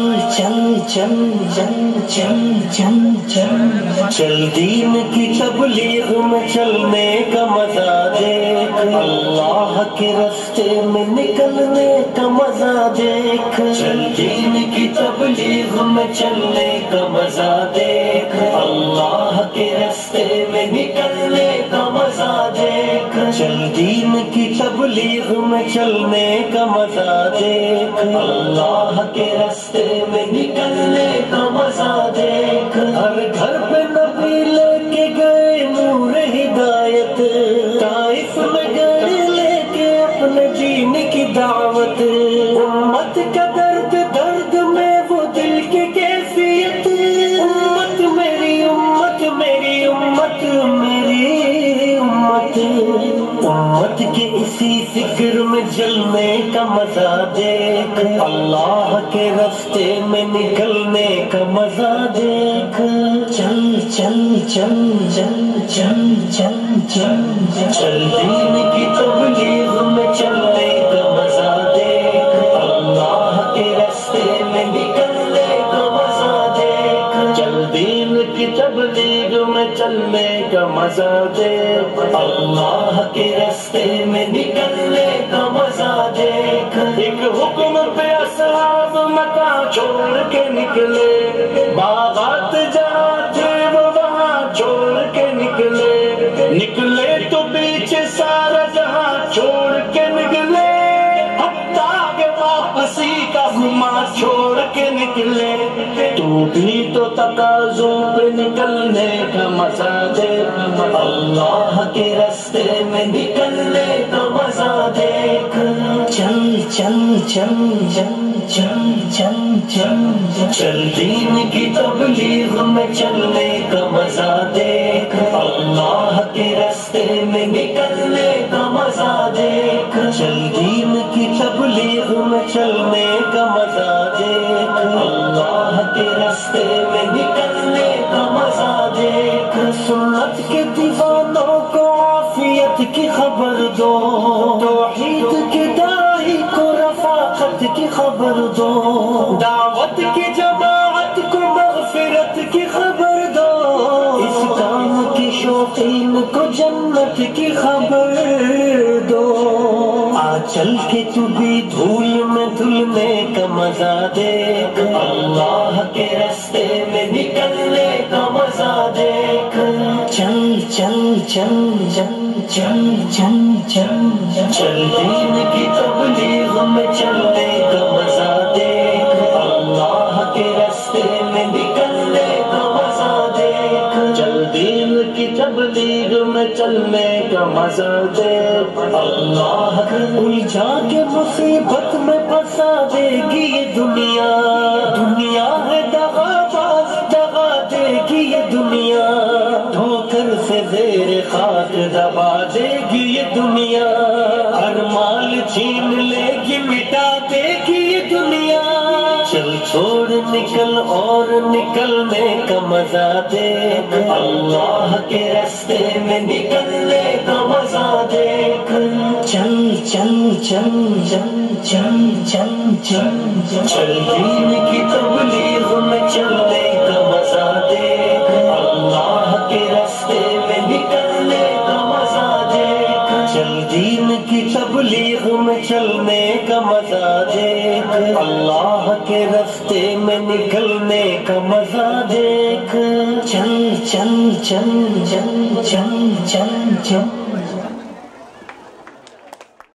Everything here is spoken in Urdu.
چل دین کی تبلیغ میں چلنے کا مزہ دیکھ، اللہ کے راستے میں نکلنے کا مزہ دیکھ، چل دین کی تبلیغ میں چلنے کا مزہ دیکھ، اللہ کے راستے میں نکلنے کا مزہ دیکھ، چل دین کی تبلیغ میں چلنے کا مزہ دیکھ، اللہ کے راستے میں نکلنے کا مزہ دیکھ، ہر گھر پہ نبی لے کے گئے نور ہدایت، طائف میں گئے لے کے اپنے جینے کی دعوت، امت کا درد درد میں وہ دل کی کیفیت، امت میری امت میری امت میری امت، امت کے اسی فکر میں جلنے کا مزہ دیکھ، اللہ کے راستے میں نکلنے کا مزہ دیکھ، چل چل چل چل چل چل چل چل دین کی تبلیغ میں چلنے کا مزہ دیکھ، اللہ کے راستے میں نکلنے کا مزہ دیکھ، چل دین کی تبلیغ میں چلنے کا مزہ دیکھ، اللہ کے راستے میں نکلنے کا مزہ دیکھ، ایک حکم پہ اصحاب مکہ چھوڑ کے نکلے، باغات جہاں تھے وہ وہاں چھوڑ کے نکلے تو پیچھے سارا جہاں چھوڑ کے نکلے، حتیٰ کہ واپسی کا گما چھوڑ کے نکلے، تو بھی تو تقاضوں پہ نکلنے کا مزہ دیکھ، اللہ کے راستے میں نکلنے کا مزہ دیکھ، چل چل چل چل چل چل چل چل دین کی تبلیغ میں چلنے کا مزہ دیکھ، اللہ کے راستے میں نکلنے کا مزہ دیکھ، چل دین کی تبلیغ میں چلنے کا مزہ دیکھ، اللہ کے راستے میں نکلنے کا مزہ دیکھ، سنت کے دیوانوں کو عافیت کی خبر دو، توحید کے داعی کو رفاقت کی خبر دو، دعوت کی جماعت کو مغفرت کی خبر دو، اس کام کے شوقین کو جنت کی خبر دو، آ چل کے تو بھی دھول میں دھلنے کا مزہ دیکھ، اللہ کے راستے میں نکلنے کا مزہ دیکھ، چل چل چل چل چل چل چل چل دین کی تبلیغ میں چلنے کا مزہ دیکھ، اللہ کے راستے میں نکلنے کا مزہ دیکھ، چل دین کی تبلیغ میں چلنے کا مزہ دیکھ، اللہ الجھا کے مصیبت میں پھنسا دے گی یہ دنیا، دنیا ہے دغا باز دغا دے گی یہ دنیا، دھوکر سے زیر خاک دبا دے گی یہ دنیا، ہر مال چھین لے گی مٹا دے گی یہ دنیا، چل چھوڑ نکل اور نکلنے کا مزہ دیکھ، اللہ کے راستے میں نکلنے کا مزہ دیکھ، چل چل چل چل چل چل چل چل دین کی تبلیغ میں چلنے کا مزہ دیکھ، اللہ کے راستے میں نکلنے کا مزہ دیکھ، چل دین کی تبلیغ میں چلنے کا مزہ دیکھ، اللہ کے راستے میں نکلنے کا مزہ دیکھ، چل چل چل چل چل چل چل